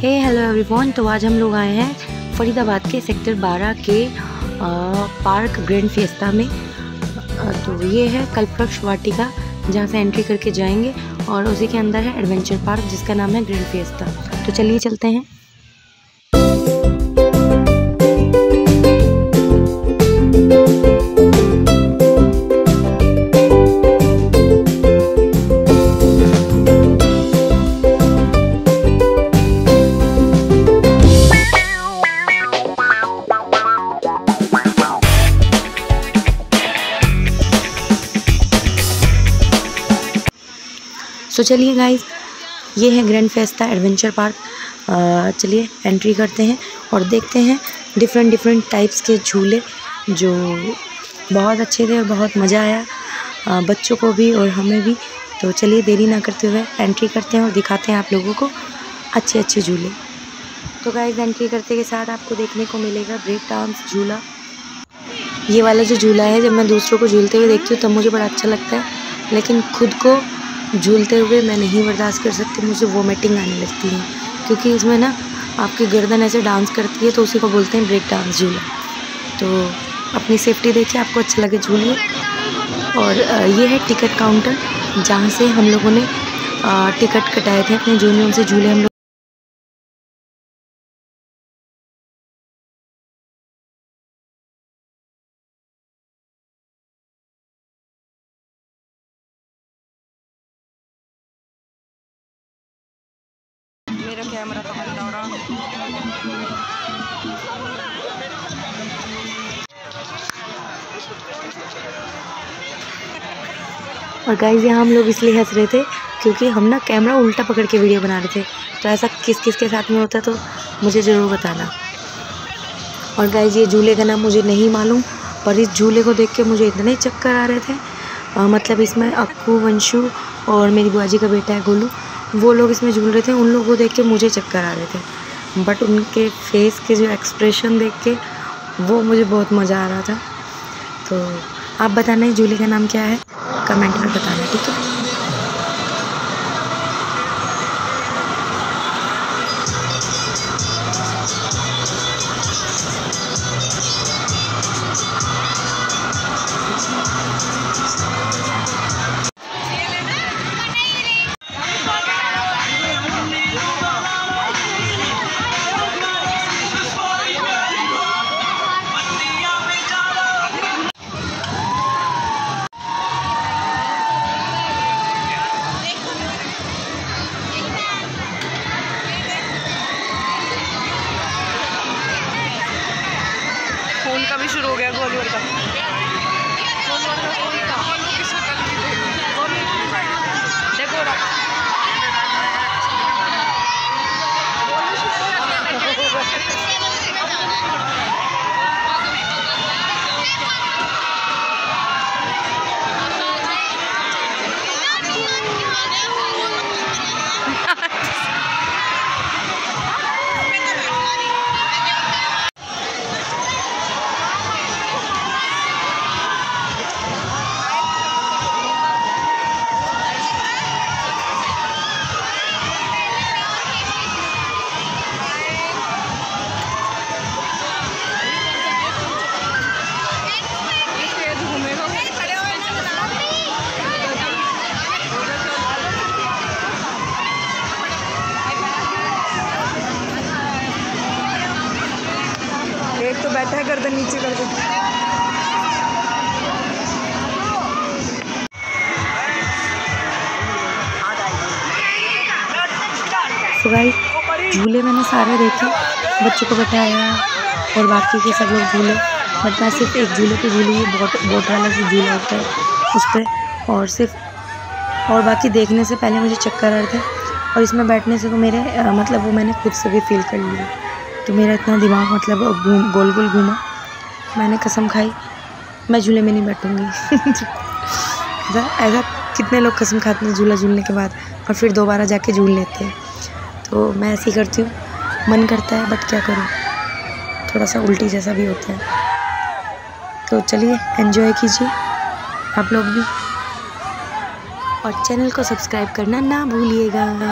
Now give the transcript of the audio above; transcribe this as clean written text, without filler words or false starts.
Hello everyone. तो आज हम लोग आए हैं फरीदाबाद के सेक्टर 12 के पार्क ग्रैंड फिएस्टा में। तो ये है कल्पवृक्ष वाटिका, जहाँ से एंट्री करके जाएंगे और उसी के अंदर है एडवेंचर पार्क जिसका नाम है ग्रैंड फिएस्टा। तो चलिए चलते हैं। तो चलिए गाइस, ये है ग्रैंड फिएस्टा एडवेंचर पार्क। चलिए एंट्री करते हैं और देखते हैं डिफरेंट टाइप्स के झूले जो बहुत अच्छे थे और बहुत मज़ा आया बच्चों को भी और हमें भी। तो चलिए देरी ना करते हुए एंट्री करते हैं और दिखाते हैं आप लोगों को अच्छे झूले। तो गाइस, एंट्री करते के साथ आपको देखने को मिलेगा ब्रेक डांस झूला। ये वाला जो झूला है, जब मैं दूसरों को झूलते हुए देखती हूँ तब मुझे बड़ा अच्छा लगता है, लेकिन खुद को झूलते हुए मैं नहीं बर्दाश्त कर सकती, मुझे वोमिटिंग आने लगती है, क्योंकि इसमें ना आपकी गर्दन ऐसे डांस करती है, तो उसी को बोलते हैं ब्रेक डांस झूला। तो अपनी सेफ्टी देखिए, आपको अच्छा लगे झूलिए। और ये है टिकट काउंटर, जहाँ से हम लोगों ने टिकट कटाए थे अपने जूनियर से झूले हम लोग। मेरा कैमरा तो बंद हो रहा। और गाइस, यहाँ हम लोग इसलिए हंस रहे थे क्योंकि हम ना कैमरा उल्टा पकड़ के वीडियो बना रहे थे। तो ऐसा किस के साथ में होता तो मुझे ज़रूर बताना। और गाइस, ये झूले का नाम मुझे नहीं मालूम, पर इस झूले को देख के मुझे इतने चक्कर आ रहे थे। मतलब इसमें अक्कू, वंशु और मेरी बुआ जी का बेटा है गोलू, वो लोग इसमें झूल रहे थे। उन लोगों को देख के मुझे चक्कर आ रहे थे, बट उनके फेस के जो एक्सप्रेशन देख के वो मुझे बहुत मज़ा आ रहा था। तो आप बताना इस झूले का नाम क्या है, कमेंट में बताना, ठीक है। फोन का भी शुरू हो गया, गोलवर का। देखो एक तो बैठा है, गर्दन नीचे कर दो। तो गाइस, झूले मैंने सारे देखे, बच्चों को बैठाया और बाकी के सब लोग झूले, बट मैं सिर्फ एक झूले पे झूली, बोट वाला जो झूला होता है उस पर, और सिर्फ और बाकी देखने से पहले मुझे चक्कर आ रहे थे। और इसमें बैठने से तो मेरे मतलब वो मैंने खुद से भी फील कर लिया, तो मेरा इतना दिमाग मतलब गोल घूमा। मैंने कसम खाई मैं झूले में नहीं बैठूंगी। ऐसा कितने लोग कसम खाते हैं झूला झूलने के बाद और फिर दोबारा जाके झूल लेते हैं। तो मैं ऐसे ही करती हूँ, मन करता है, बट क्या करूँ, थोड़ा सा उल्टी जैसा भी होता है। तो चलिए एंजॉय कीजिए आप लोग भी, और चैनल को सब्सक्राइब करना ना भूलिएगा।